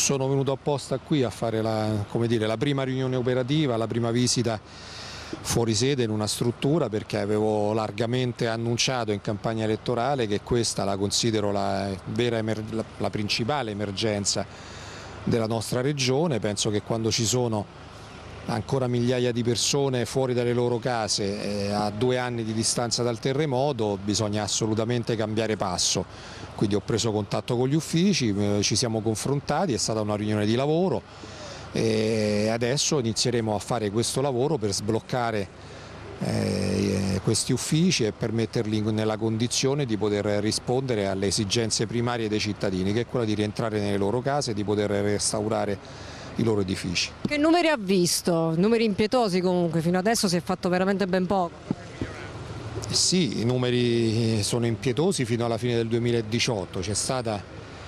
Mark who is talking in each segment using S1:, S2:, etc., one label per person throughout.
S1: Sono venuto apposta qui a fare come dire, la prima riunione operativa, la prima visita fuori sede in una struttura, perché avevo largamente annunciato in campagna elettorale che questa la considero la principale emergenza della nostra regione. Penso che quando ci sono ancora migliaia di persone fuori dalle loro case a 2 anni di distanza dal terremoto bisogna assolutamente cambiare passo. Quindi ho preso contatto con gli uffici, ci siamo confrontati, è stata una riunione di lavoro e adesso inizieremo a fare questo lavoro per sbloccare questi uffici e per metterli nella condizione di poter rispondere alle esigenze primarie dei cittadini, che è quella di rientrare nelle loro case e di poter restaurare i loro edifici.
S2: Che numeri ha visto? Numeri impietosi comunque, fino adesso si è fatto veramente ben poco.
S1: Sì, i numeri sono impietosi fino alla fine del 2018, c'è stato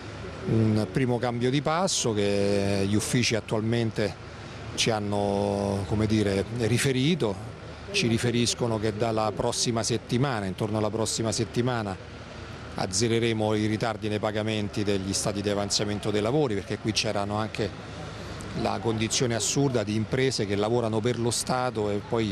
S1: un primo cambio di passo che gli uffici attualmente ci hanno, come dire, riferito, ci riferiscono che dalla prossima settimana, intorno alla prossima settimana, azzereremo i ritardi nei pagamenti degli stati di avanzamento dei lavori, perché qui c'erano anche la condizione assurda di imprese che lavorano per lo Stato e poi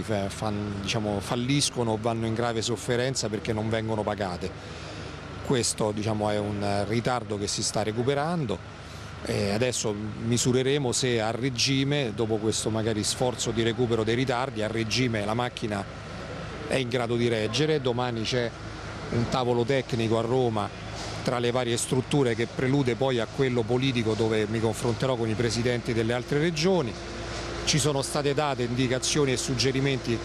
S1: falliscono o vanno in grave sofferenza perché non vengono pagate. Questo è un ritardo che si sta recuperando e adesso misureremo se a regime, dopo questo magari sforzo di recupero dei ritardi, a regime la macchina è in grado di reggere. Domani c'è un tavolo tecnico a Roma tra le varie strutture che prelude poi a quello politico, dove mi confronterò con i presidenti delle altre regioni. Ci sono state date indicazioni e suggerimenti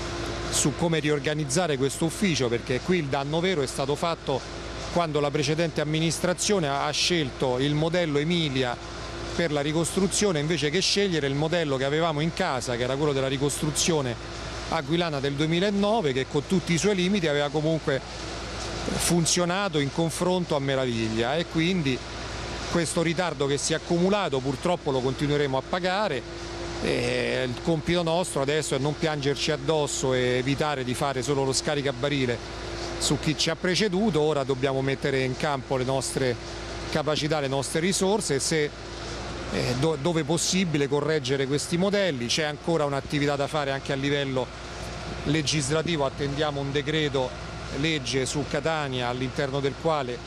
S1: su come riorganizzare questo ufficio, perché qui il danno vero è stato fatto quando la precedente amministrazione ha scelto il modello Emilia per la ricostruzione invece che scegliere il modello che avevamo in casa, che era quello della ricostruzione aquilana del 2009, che con tutti i suoi limiti aveva comunque funzionato in confronto a meraviglia, e quindi questo ritardo che si è accumulato purtroppo lo continueremo a pagare. Il compito nostro adesso è non piangerci addosso e evitare di fare solo lo scaricabarile su chi ci ha preceduto. Ora dobbiamo mettere in campo le nostre capacità, le nostre risorse e se dove possibile correggere questi modelli. C'è ancora un'attività da fare anche a livello legislativo, attendiamo un decreto legge su Catania, all'interno del quale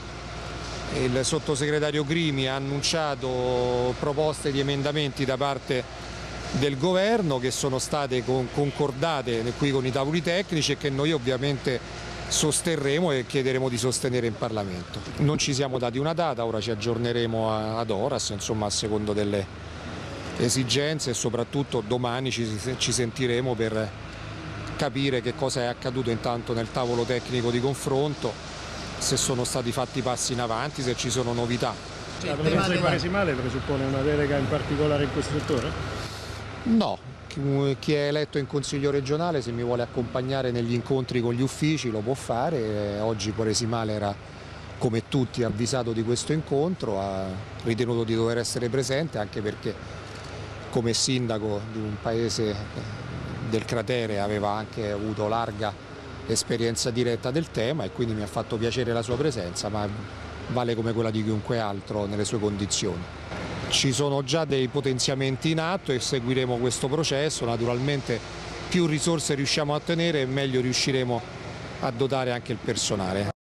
S1: il sottosegretario Crimi ha annunciato proposte di emendamenti da parte del governo che sono state concordate qui con i tavoli tecnici e che noi ovviamente sosterremo e chiederemo di sostenere in Parlamento. Non ci siamo dati una data, ora ci aggiorneremo ad horas, insomma, a secondo delle esigenze, e soprattutto domani ci sentiremo per capire che cosa è accaduto intanto nel tavolo tecnico di confronto, se sono stati fatti passi in avanti, se ci sono novità.
S3: La presenza di Quaresimale presuppone una delega in particolare in questo settore?
S1: No, chi è eletto in Consiglio regionale, se mi vuole accompagnare negli incontri con gli uffici, lo può fare. Oggi Quaresimale era, come tutti, avvisato di questo incontro, ha ritenuto di dover essere presente, anche perché come sindaco di un paese del cratere aveva anche avuto larga esperienza diretta del tema e quindi mi ha fatto piacere la sua presenza, ma vale come quella di chiunque altro nelle sue condizioni. Ci sono già dei potenziamenti in atto e seguiremo questo processo. Naturalmente più risorse riusciamo a ottenere, meglio riusciremo a dotare anche il personale.